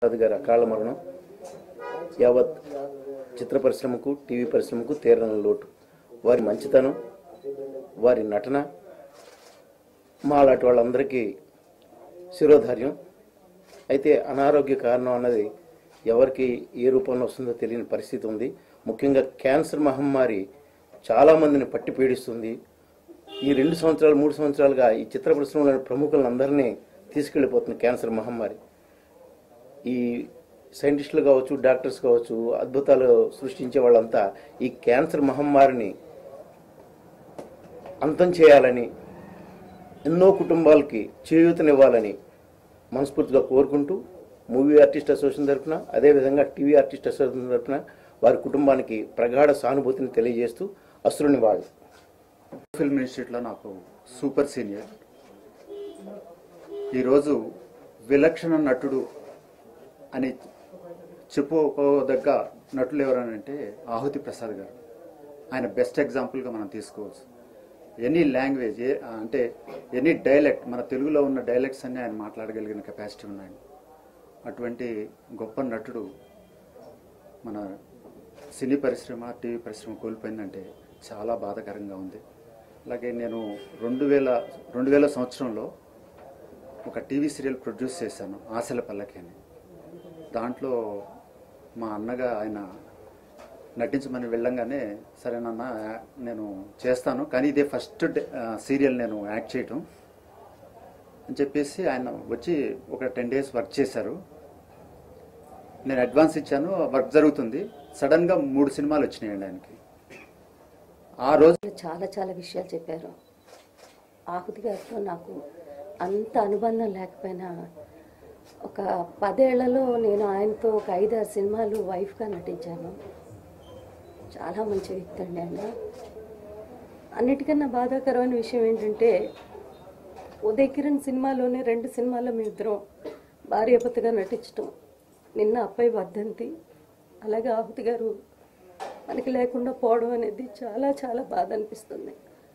అది గారి అకాల మరణం యావత్ చిత్ర పరిశ్రమకు టీవీ పరిశ్రమకు తీరని లోటు. వారి మంచితనం, వారి నటన మా అలాంటి వాళ్ళందరికీ శిరోధార్యం. అయితే అనారోగ్య కారణం అన్నది ఎవరికి ఏ రూపంలో వస్తుందో తెలియని పరిస్థితి ఉంది. ముఖ్యంగా క్యాన్సర్ మహమ్మారి చాలామందిని పట్టి పీడిస్తుంది. ఈ 2 సంవత్సరాలు 3 సంవత్సరాలుగా ఈ చిత్ర పరిశ్రమలోని ప్రముఖులందరినీ తీసుకెళ్లిపోతుంది క్యాన్సర్ మహమ్మారి. ఈ సైంటిస్టులు కావచ్చు, డాక్టర్స్ కావచ్చు, అద్భుతాలు సృష్టించే వాళ్ళంతా ఈ క్యాన్సర్ మహమ్మారిని అంతం చేయాలని, ఎన్నో కుటుంబాలకి చేయూతనివ్వాలని మనస్ఫూర్తిగా కోరుకుంటూ మూవీ ఆర్టిస్ట్ అసోసియేషన్ తరఫున, అదేవిధంగా టీవీ ఆర్టిస్ట్ అసోసియేషన్ తరఫున వారి కుటుంబానికి ప్రగాఢ సానుభూతిని తెలియజేస్తూ అశ్రుని వాడు. ఫిల్మ్ ఇన్స్టిట్యూట్లో నాకు సూపర్ సీనియర్. ఈరోజు విలక్షణ నటుడు అని చెప్పుకోదగ్గ నటులు ఎవరనంటే ఆహుతి ప్రసాద్ గారు. ఆయన బెస్ట్ ఎగ్జాంపుల్గా మనం తీసుకోవచ్చు. ఎనీ లాంగ్వేజ్ అంటే ఎనీ డైలెక్ట్, మన తెలుగులో ఉన్న డైలెక్ట్స్ అన్నీ ఆయన మాట్లాడగలిగిన కెపాసిటీ ఉన్నాయి. అటువంటి గొప్ప నటుడు మన సినీ పరిశ్రమ, టీవీ పరిశ్రమ కోల్పోయిందంటే చాలా బాధాకరంగా ఉంది. అలాగే నేను 2000 సంవత్సరంలో ఒక టీవీ సీరియల్ ప్రొడ్యూస్ చేశాను, ఆశల పల్లకి అని. దాంట్లో మా అన్నగా ఆయన నటించమని వెళ్ళంగానే సరేనన్నా నేను చేస్తాను, కానీ ఇదే ఫస్ట్ సీరియల్ నేను యాక్ట్ చేయటం అని చెప్పేసి ఆయన వచ్చి ఒక 10 days వర్క్ చేశారు. నేను అడ్వాన్స్ ఇచ్చాను, వర్క్ జరుగుతుంది. సడన్గా 3 సినిమాలు వచ్చినాయండి ఆయనకి. ఆ రోజు చాలా విషయాలు చెప్పారు. ఆహుతి గారితో నాకు అంత అనుబంధం లేకపోయినా ఒక 10 ఏళ్లలో నేను ఆయనతో ఒక 5-6 సినిమాలు వైఫ్గా నటించాను. చాలా మంచి వ్యక్తి అండి ఆయన. అన్నిటికన్నా బాధాకరమైన విషయం ఏంటంటే ఉదయ్ కిరణ్ సినిమాలోనే 2 సినిమాల్లో మేమిద్దరం భార్యాభర్తగా నటించటం. నిన్న అప్పయ్య వర్ధంతి, అలాగే ఆహుతి గారు మనకి లేకుండా పోవడం అనేది చాలా బాధ అనిపిస్తుంది.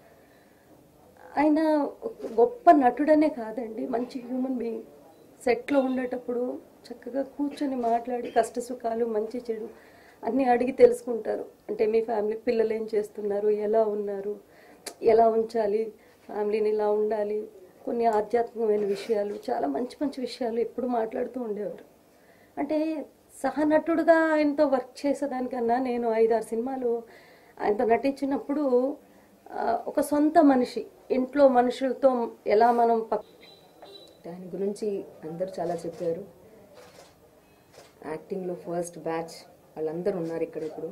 ఆయన గొప్ప నటుడనే కాదండి, మంచి హ్యూమన్ బీయింగ్. సెట్లో ఉండేటప్పుడు చక్కగా కూర్చొని మాట్లాడి కష్ట సుఖాలు, మంచి చెడు అన్నీ అడిగి తెలుసుకుంటారు. అంటే మీ ఫ్యామిలీ పిల్లలు ఏం చేస్తున్నారు, ఎలా ఉన్నారు, ఎలా ఉంచాలి ఫ్యామిలీని, ఇలా ఉండాలి, కొన్ని ఆధ్యాత్మికమైన విషయాలు, చాలా మంచి విషయాలు ఎప్పుడు మాట్లాడుతూ ఉండేవారు. అంటే సహనటుడుగా ఆయనతో వర్క్ చేసేదానికన్నా నేను 5-6 సినిమాలు ఆయనతో నటించినప్పుడు ఒక సొంత మనిషి, ఇంట్లో మనుషులతో ఎలా మనం దాని గురించి అందరూ చాలా చెప్పారు. యాక్టింగ్లో ఫస్ట్ బ్యాచ్ వాళ్ళందరూ ఉన్నారు ఇక్కడ. ఇప్పుడు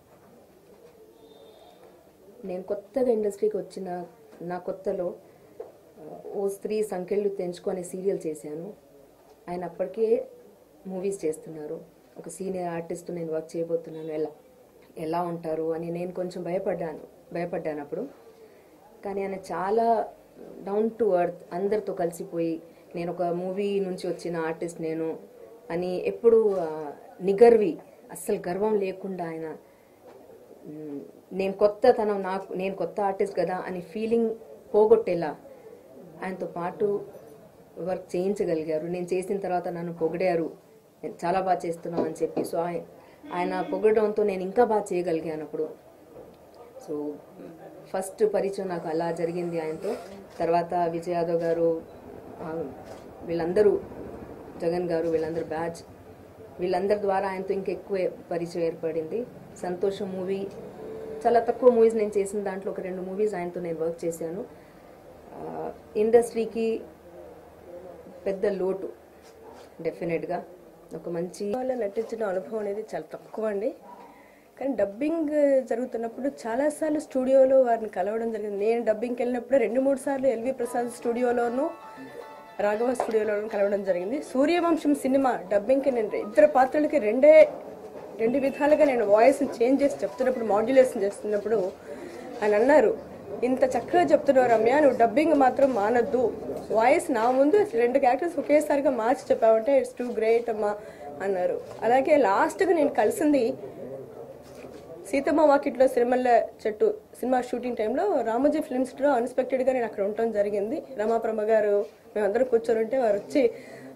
నేను కొత్తగా ఇండస్ట్రీకి వచ్చిన నా కొత్తలో ఓ స్త్రీ సంఖ్యలు తెంచుకొని సీరియల్ చేశాను. ఆయన అప్పటికే మూవీస్ చేస్తున్నారు. ఒక సీనియర్ ఆర్టిస్ట్ నేను వర్క్ చేయబోతున్నాను, ఎలా ఉంటారు అని నేను కొంచెం భయపడ్డాను అప్పుడు. కానీ ఆయన చాలా డౌన్ టు ఎర్త్, అందరితో కలిసిపోయి నేను ఒక మూవీ నుంచి వచ్చిన ఆర్టిస్ట్ నేను అని ఎప్పుడు నిగర్వి, అస్సలు గర్వం లేకుండా ఆయన నేను కొత్త ఆర్టిస్ట్ కదా అని ఫీలింగ్ పోగొట్టేలా ఆయనతో పాటు వర్క్ చేయించగలిగారు. నేను చేసిన తర్వాత నన్ను పొగిడారు, చాలా బాగా చేస్తున్నావు అని చెప్పి. సో ఆయన పొగడంతో నేను ఇంకా బాగా చేయగలిగాను అప్పుడు. సో ఫస్ట్ పరిచయం నాకు అలా జరిగింది ఆయనతో. తర్వాత విజయ్ యాదవ్ గారు, వీళ్ళందరూ, జగన్ గారు, వీళ్ళందరూ బ్యాచ్, వీళ్ళందరి ద్వారా ఆయనతో ఇంకా ఎక్కువ పరిచయం ఏర్పడింది. సంతోషం మూవీ, చాలా తక్కువ మూవీస్ నేను చేసిన దాంట్లో ఒక 2 మూవీస్ ఆయనతో నేను వర్క్ చేశాను. ఇండస్ట్రీకి పెద్ద లోటు డెఫినెట్గా. ఒక మంచి నటించిన అనుభవం అనేది చాలా తక్కువ అండి. కానీ డబ్బింగ్ జరుగుతున్నప్పుడు చాలాసార్లు స్టూడియోలో వారిని కలవడం జరిగింది. నేను డబ్బింగ్కి వెళ్ళినప్పుడు 2-3 సార్లు ఎల్వి ప్రసాద్ స్టూడియోలోనూ రాఘవ స్టూడియోలోనూ కలవడం జరిగింది. సూర్యవంశం సినిమా డబ్బింగ్కి నేను 2 పాత్రలకి 2 విధాలుగా నేను వాయిస్ని చేంజ్ చేసి చెప్తున్నప్పుడు, మాడ్యులేషన్ చేస్తున్నప్పుడు ఆయన అన్నారు, ఇంత చక్కగా చెప్తున్నావు రమ్య, నువ్వు డబ్బింగ్ మాత్రం మానద్దు, వాయిస్ నా ముందు 2 క్యారెక్టర్స్ ఒకేసారిగా మార్చి చెప్పావంటే ఇట్స్ టూ గ్రేట్ అమ్మా అన్నారు. అలాగే లాస్ట్గా నేను కలిసింది సీతమ్మ వాకిట్లో సిరిమల్ల చెట్టు సినిమా షూటింగ్ టైంలో రామోజీ ఫిల్మ్స్లో అన్ఎక్స్పెక్టెడ్గా నేను అక్కడ ఉండటం జరిగింది. రమాప్రమ గారు మేమందరం కూర్చొని ఉంటే వారు వచ్చి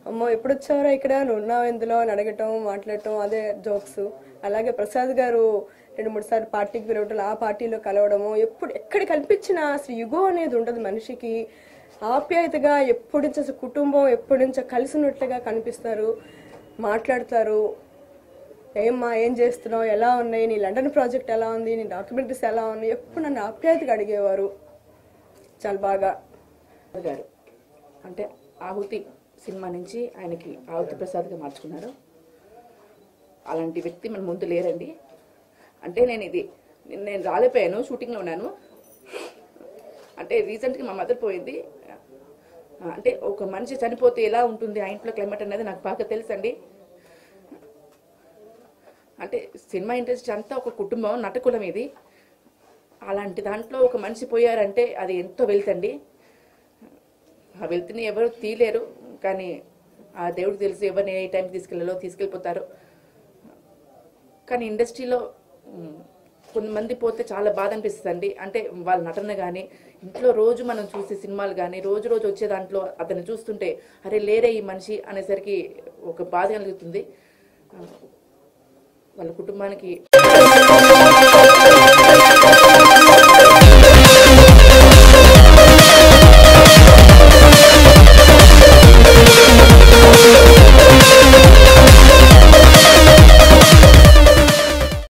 అమ్మో ఎప్పుడు వచ్చావరా ఇక్కడ, నువ్వు ఉన్నావు ఎందులో అని అడగటం, మాట్లాడటం, అదే జోక్స్. అలాగే ప్రసాద్ గారు 2-3 సార్లు పార్టీకి పిలవటం, ఆ పార్టీలో కలవడము, ఎప్పుడు ఎక్కడ కనిపించినా అసలు యుగో అనేది ఉండదు మనిషికి. ఆప్యాయతగా ఎప్పటి నుంచి అసలు కుటుంబం ఎప్పటి నుంచో కలిసి ఉన్నట్లుగా కనిపిస్తారు, మాట్లాడతారు. ఏమ్మా ఏం చేస్తున్నావు, ఎలా ఉన్నాయి, నీ లండన్ ప్రాజెక్ట్ ఎలా ఉంది, నీ డాక్యుమెంటరీస్ ఎలా ఉన్నాయి, ఎప్పుడు నన్ను ఆప్యాయతగా అడిగేవారు చాలా బాగా. గారు అంటే ఆహుతి సినిమా నుంచి ఆయనకి ఆహుతి ప్రసాద్గా మార్చుకున్నారు. అలాంటి వ్యక్తి మన ముందు లేరండి. అంటే నేను రాలేపోయాను, షూటింగ్లో ఉన్నాను. అంటే రీసెంట్గా మా మదర్ పోయింది. అంటే ఒక మనిషి చనిపోతే ఎలా ఉంటుంది ఆ ఇంట్లో క్లైమేట్ అనేది నాకు బాగా తెలుసండి. అంటే సినిమా ఇండస్ట్రీ అంతా ఒక కుటుంబం, నటకులం ఇది. అలాంటి దాంట్లో ఒక మనిషి పోయారంటే అది ఎంతో వెళ్తండి. ఆ వెళ్తుని ఎవరు తీయలేరు, కానీ ఆ దేవుడికి తెలుసు ఎవరిని ఏ టైంకి తీసుకెళ్ళిపోతారు. కానీ ఇండస్ట్రీలో కొంతమంది పోతే చాలా బాధ అనిపిస్తుంది. అంటే వాళ్ళ నటన కానీ, ఇంట్లో రోజు మనం చూసే సినిమాలు కానీ, రోజు వచ్చే దాంట్లో అతను చూస్తుంటే అరే లేరే ఈ మనిషి అనేసరికి ఒక బాధ కలుగుతుంది. వాళ్ళ కుటుంబానికి